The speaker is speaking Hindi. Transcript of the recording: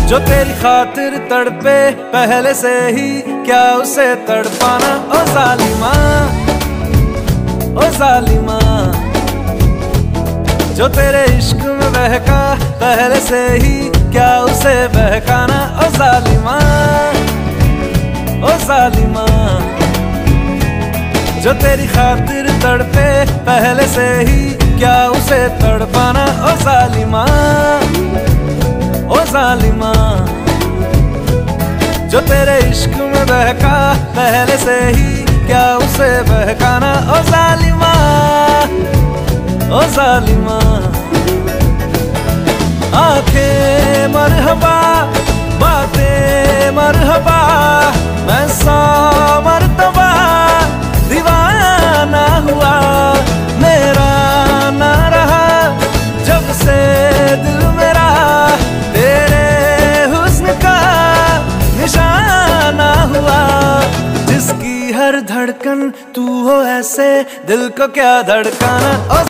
जो तेरी खातिर तड़पे पहले से ही, क्या उसे तड़पाना। ओ जालिमा, ओ जालिमा, जो तेरे इश्क में बहका पहले से ही, क्या उसे बहकाना। ओ जालिमा, ओ जालिमा, जो तेरी खातिर तड़पे पहले से ही, क्या उसे तड़पाना। ओ जालिमा, ओ जालिमा, जो तेरे इश्क में बहका पहले से ही, क्या उसे बहकाना। ओ जालिमा, ओ जालिमा, आंखें मरहबा, बातें मरहबा, मैं 100 मरतबा दीवाना हुआ। मेरा ना रहा जब से दिल मेरा, तेरे हुस्न का निशाना हुआ। जिसकी हर धड़कन तू हो ऐसे, दिल को क्या धड़काना।